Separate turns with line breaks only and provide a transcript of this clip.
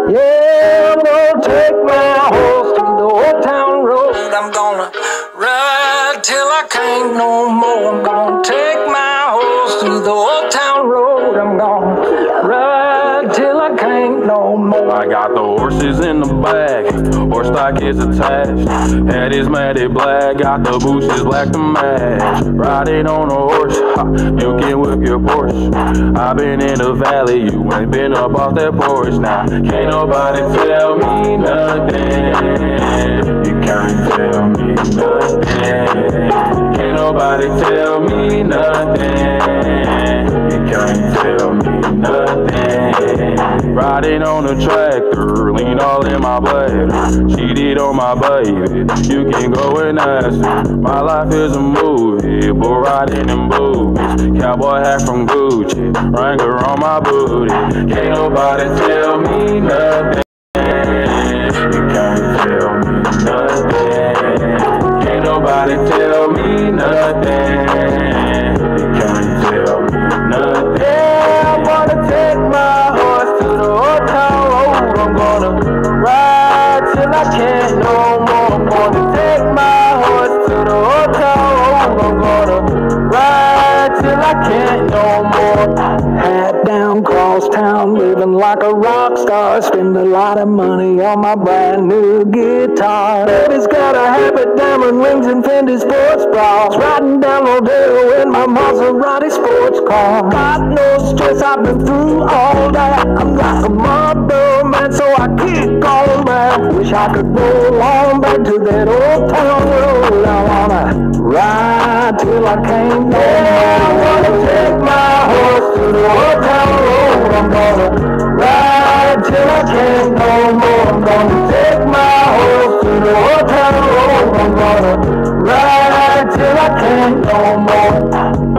Yeah, I'm gonna take my horse to the old town road. I'm gonna ride till I can't no more. I'm gonna take my horse to the old town road. I'm gonna ride till I can't no more.
I got the horses in the back, horse stock is attached. Head is matted black, got the boots is black to match. Riding on a horse, you can whip your Porsche. I've been in the valley, you ain't been up off that porch. Now, can't nobody tell me nothing. You can't tell me nothing. Can't nobody tell me nothing. You can't tell me nothing. Riding on a tractor, lean all in my bladder. Cheated on my baby, you can go and ask her. My life is a movie, bull riding in boobies. Cowboy hat from Gucci, Wrangler on my booty. Can't nobody tell me nothing. You can't tell me nothing. Can't nobody tell me nothing. You can't tell me nothing.
Yeah, I'm gonna take my horse to the old town road. I'm gonna ride till I can't no more. I'm gonna take my horse to the old town road. I'm gonna ride till I can't no more. Hat down, cross town, living like a rock star. Spend a lot of money on my brand new guitar. Baby's got a habit, diamond rings and Fendi sports bras. Riding down Rodeo in my Maserati sports car. Got no stress, I've been through all that. I'm like a Marlboro man, so I keep going back. Wish I could roll on back to that old town road. I wanna ride till I can't no more. I'm gonna take my horse to the old town road. I'm gonna ride till I can't no more. I'm gonna take my horse to the old town road. I'm gonna ride till I can't no more.